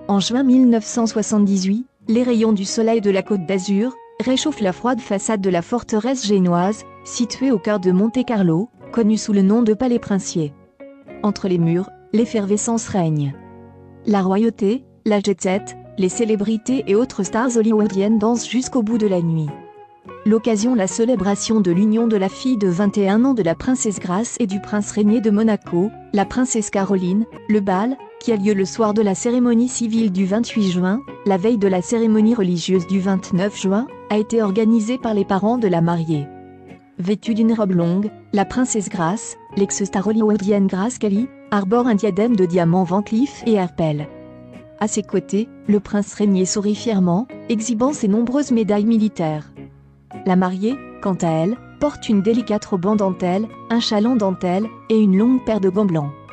En juin 1978, les rayons du soleil de la Côte d'Azur réchauffent la froide façade de la forteresse génoise, située au cœur de Monte-Carlo, connue sous le nom de Palais Princier. Entre les murs, l'effervescence règne. La royauté, la jet-set, les célébrités et autres stars hollywoodiennes dansent jusqu'au bout de la nuit. L'occasion, la célébration de l'union de la fille de 21 ans de la princesse Grace et du prince régné de Monaco, la princesse Caroline, le bal, qui a lieu le soir de la cérémonie civile du 28 juin, la veille de la cérémonie religieuse du 29 juin, a été organisé par les parents de la mariée. Vêtue d'une robe longue, la princesse Grace, l'ex-star hollywoodienne Grace Kelly, arbore un diadème de diamants Van Cleef & Arpels. À ses côtés, le prince régné sourit fièrement, exhibant ses nombreuses médailles militaires. La mariée, quant à elle, porte une délicate robe en dentelle, un châle en dentelle et une longue paire de gants blancs.